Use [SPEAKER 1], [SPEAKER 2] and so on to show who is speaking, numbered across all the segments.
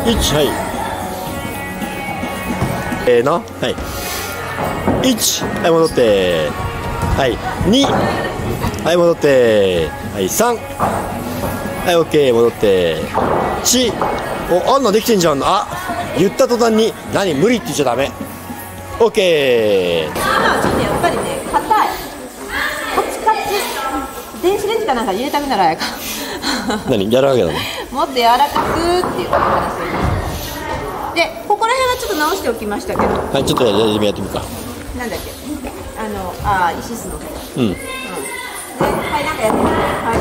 [SPEAKER 1] 1、はい。せーの、はい。1、はい、戻って。はい。2、はい、戻って。はい、3、はい、オッケー、戻って。4、お、あんなできてんじゃん。あ、言った途端に、何、無理って言っちゃダメ。オッケー。
[SPEAKER 2] ちょっとやっぱりね、硬い。カチカチ。電子レンジかなんか入れたくならやか。
[SPEAKER 1] 何、柔らかいなの。
[SPEAKER 2] もっと柔らかくっていう話で、ここら辺はちょっと直しておきましたけど。
[SPEAKER 1] はい、ちょっとやってみるか。
[SPEAKER 2] なんだっけ、イシスの。
[SPEAKER 1] うん。
[SPEAKER 2] で、はい、なんかやってみて。はい。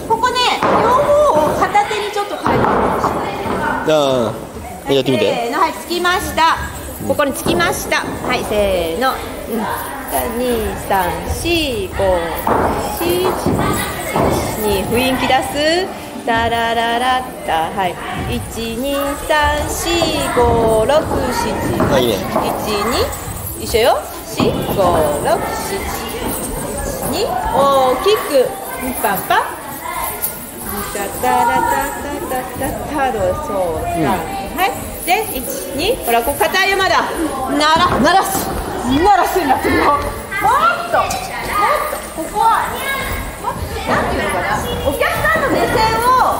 [SPEAKER 2] ここね、両方を片手にちょっと変えてみました。
[SPEAKER 1] ああ、やってみて。
[SPEAKER 2] せーの、はい、つきました。ここにつきました。はい、せーの。2、3、4、5、4、1、2、雰囲気出す。タラララッタ、はい。1、2、3、4、5、6、7、
[SPEAKER 1] はい、いいね。
[SPEAKER 2] 1、2、一緒よ。4、5、6、7、2、大きく、パンパン。タタラタタタタタロそう、はい。で、1、2、ほら、ここ硬いよ、まだ。鳴らすんだってよ。もっと、ここは、なんていうのかな、お客さんの目線を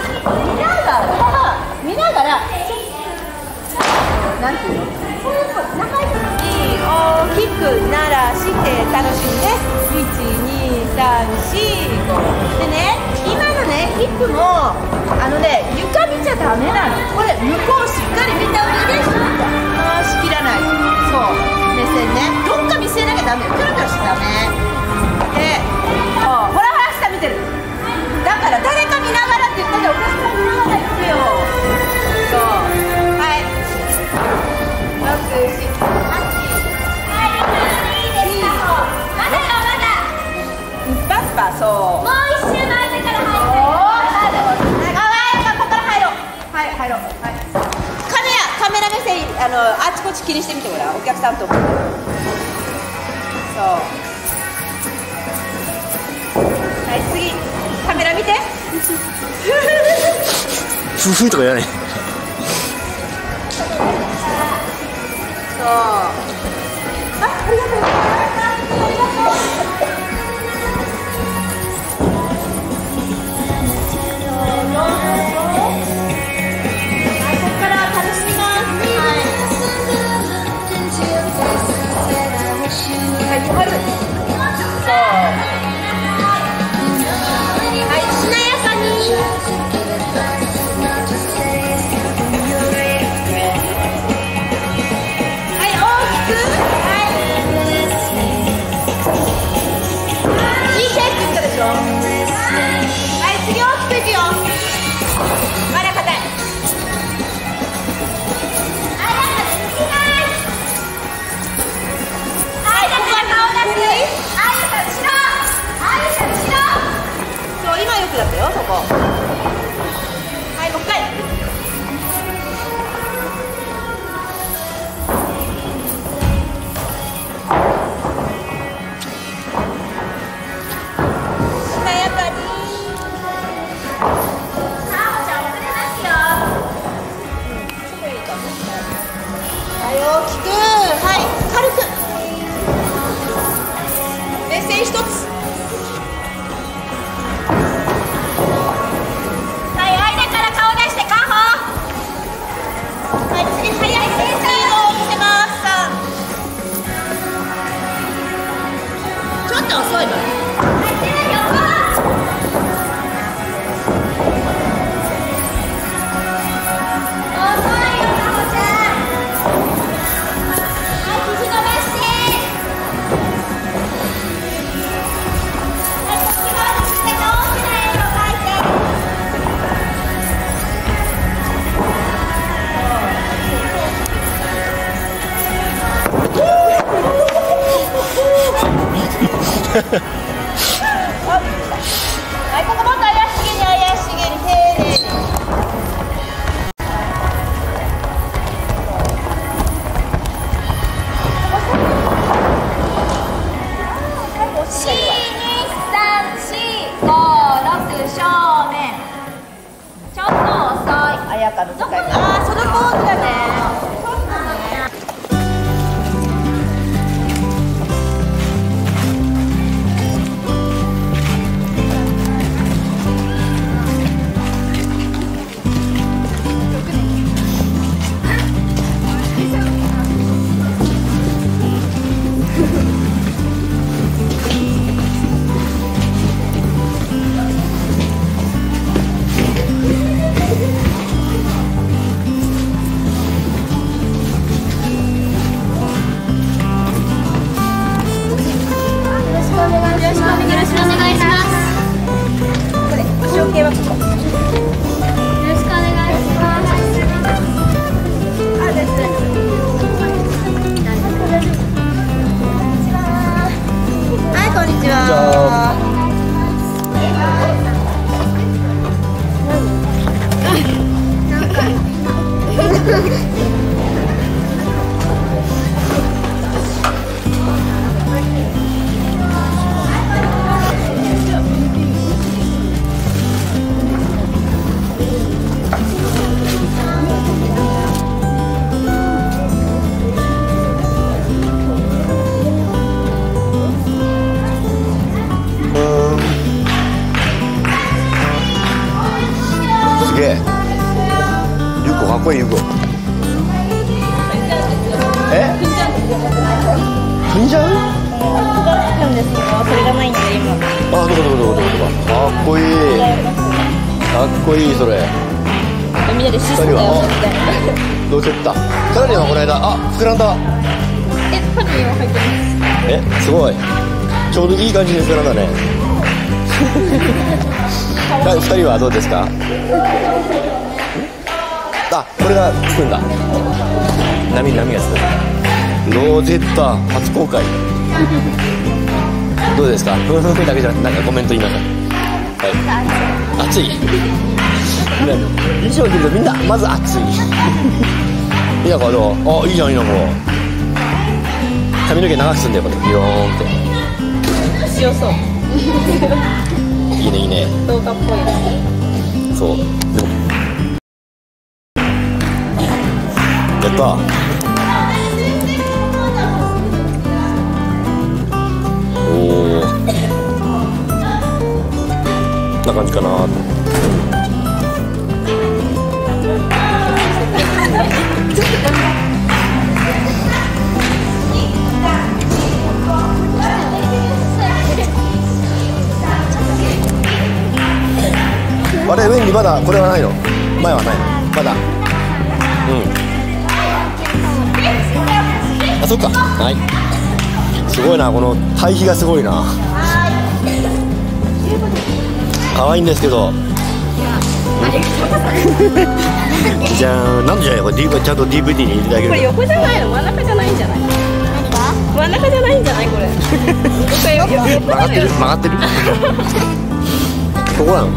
[SPEAKER 2] 見ながら、なんていうの、こういう長い時に大きく鳴らして楽しんで、1、2、3、4、5でね、今のね、ヒップも床見ちゃダメなの。これ向こうしっかり見た上で回しきらない。そう、目線ね、どっか見せなきゃダメ、キョロキョロしちゃダメで、ほら下見てる。だから誰か見ながらって言ったらお客さん見ながら言ってよ。そう、はい、6、7、8、パッパ、そう。もう一周前目から入って。ここから入ろう。はい、入ろう。はい。カメラ目線、あちこち気にしてみてごらん、お客さんと。そう。はい、次。カメラ見て。
[SPEAKER 1] ふふとか言わない。
[SPEAKER 2] そう。ありがとう。だったよ、そこ。はい、もう一回。今やっぱり。はい、大きく。はい、軽く。目線一つ。遅いの。はい、ここもっと怪しげに丁寧に。4、2、3、4、5、6正面。ちょっと遅い。あやかの使い方。
[SPEAKER 1] かっこいい。かっこいいそれ。
[SPEAKER 2] みんなでシステムをやって。
[SPEAKER 1] どうせった。さらにはこの間、膨らんだ。
[SPEAKER 2] パニーは入ってます。
[SPEAKER 1] すごい。ちょうどいい感じで膨らんだね。2人はどうですか？これがつくんだ。波がつく。ロゼッタ初公開。どうですか？ふふふだけじゃなんかコメント言いなさい。はい。暑い。衣装着るとみんなまず暑い。いいな、これどう？いいじゃんいいな、もう。髪の毛長くすんだよ、これビローンって。
[SPEAKER 2] 強そう。
[SPEAKER 1] いいねいいね。
[SPEAKER 2] 動画っぽいな。
[SPEAKER 1] そう。でもやった。おお。こんな感じかな。あれ上にまだこれはないの？前はないの？まだ。そっか。はい。すごいな、この対比がすごいな。可愛いんですけど。じゃあなんでじゃないこれちゃんと DVD に入れてあげる。
[SPEAKER 2] これ横じゃないの？真ん中じゃないんじゃない？何が？真ん中じゃないんじゃないこれ？
[SPEAKER 1] 曲がってる。ここなの？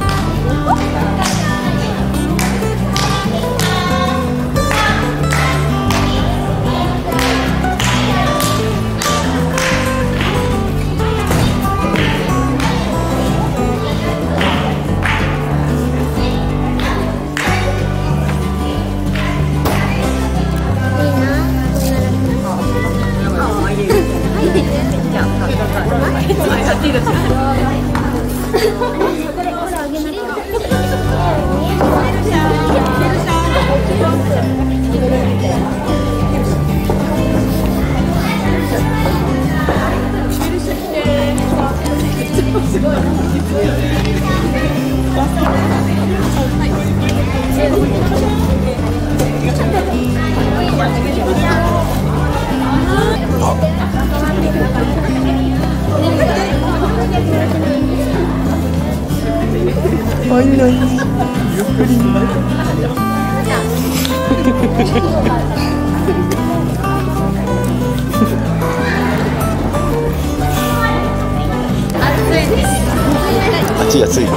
[SPEAKER 1] 暑い暑い。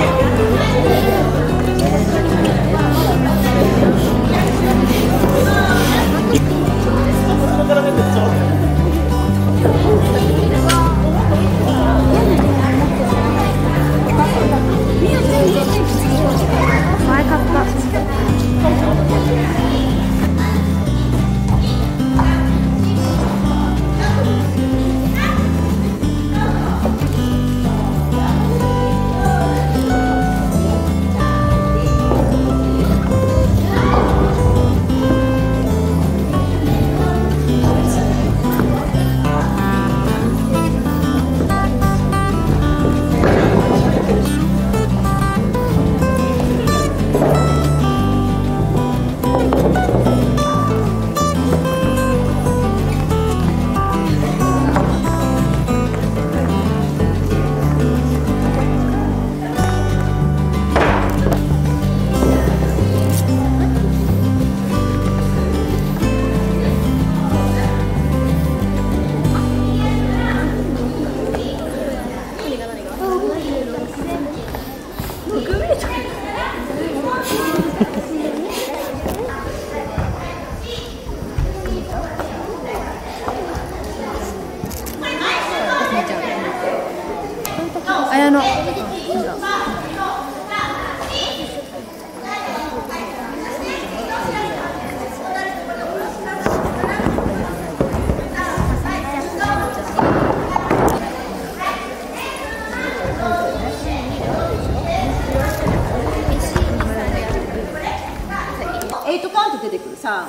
[SPEAKER 2] 綾乃。8カウント出てくる。3、はい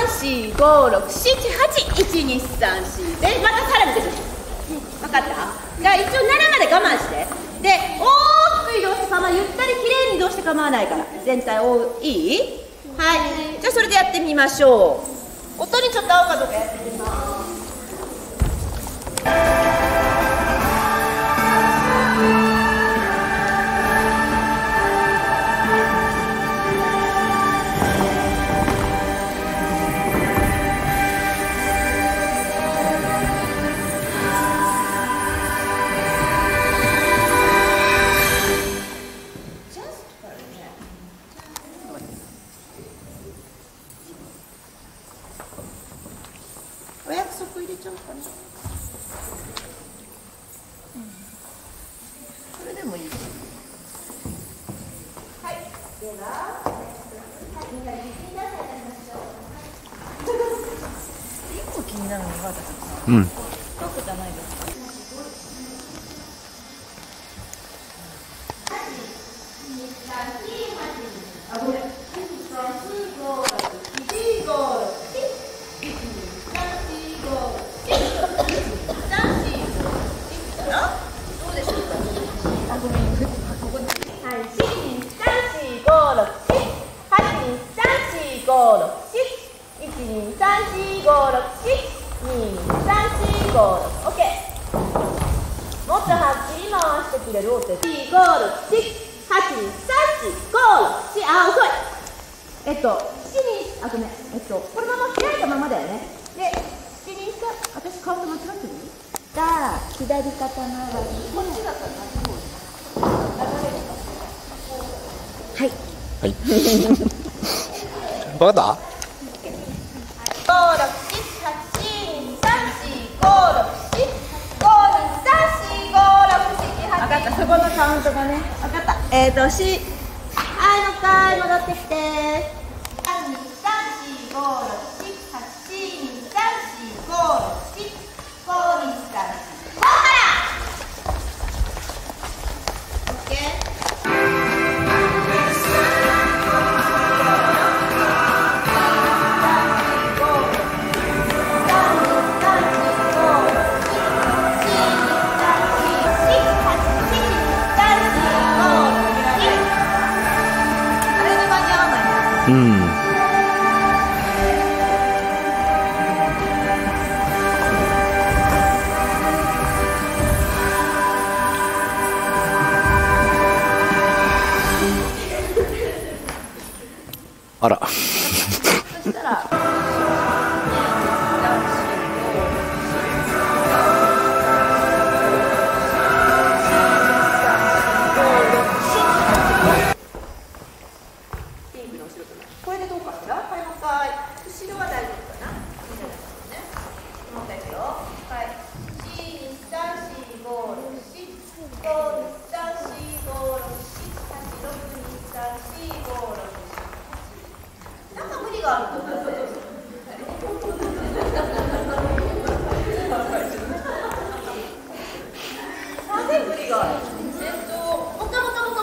[SPEAKER 2] 。8、2、3、4、5、6、7、8、1、2、3、4でまたさらに出てくる。分かった？ じゃあ一応7まで我慢して。で、大きく移動して構わない。ゆったりきれいに移動して構わないから。全体いい？はい。じゃあそれでやってみましょう。音にちょっと合うかどうかやってみます。お約束入れちゃおうかな。それでもいい。はい。では、みんなで気にならないでましょう。一個気になるのが私。
[SPEAKER 1] うん。
[SPEAKER 2] 遠くじゃないですか。もっとはっきり回してくれるお手。4、5、6、7、8、2、3、4、5、6、7。あ、遅い。7、2、あ、ごめん。このまま開いたままだよね。で、7、2、3、私顔と間違ってる？じゃあ、左肩回り。こっちだったらはい。
[SPEAKER 1] はい。わかった？
[SPEAKER 2] 5、6、7、8、2、3、4、5、6、7、5、2、3、4、5、6、7、8。分かった、そこのカウントがね。分かった。はい、もう一回戻ってきて。3、2、3、4、5、6、7、8、2、3、4、5、6、7、5、2、3、4。5から。オッケー。
[SPEAKER 1] うん。あら。
[SPEAKER 2] そしたら。これでどうかしら？はい、もう一回。後ろは大丈夫かな？もう一回いくよ。はい。1、2、3、4、5、6、7、5、2、3、4、5、6、7、8、6、2、3、4、5、6、7。なんか無理があると思う。なぜ無理がある？もう一回。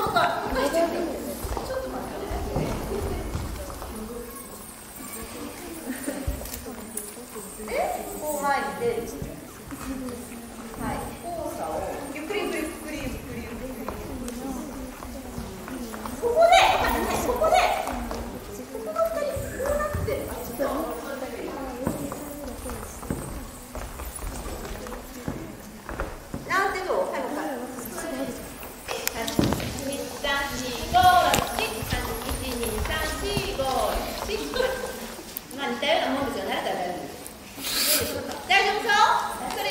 [SPEAKER 2] こう前に出る。はい、交差をゆっくり。ここで、ここが2人こうなって。なんてどう？はい、もう一回。1、2、3、4、5、6、7、1、2、3、4、5、6、7。まあ似たようなもんですよ。慣れたら大丈夫。大丈夫そう？それ。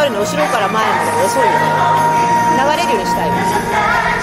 [SPEAKER 2] るの後ろから前まで遅いよね。流れるようにしたいよ。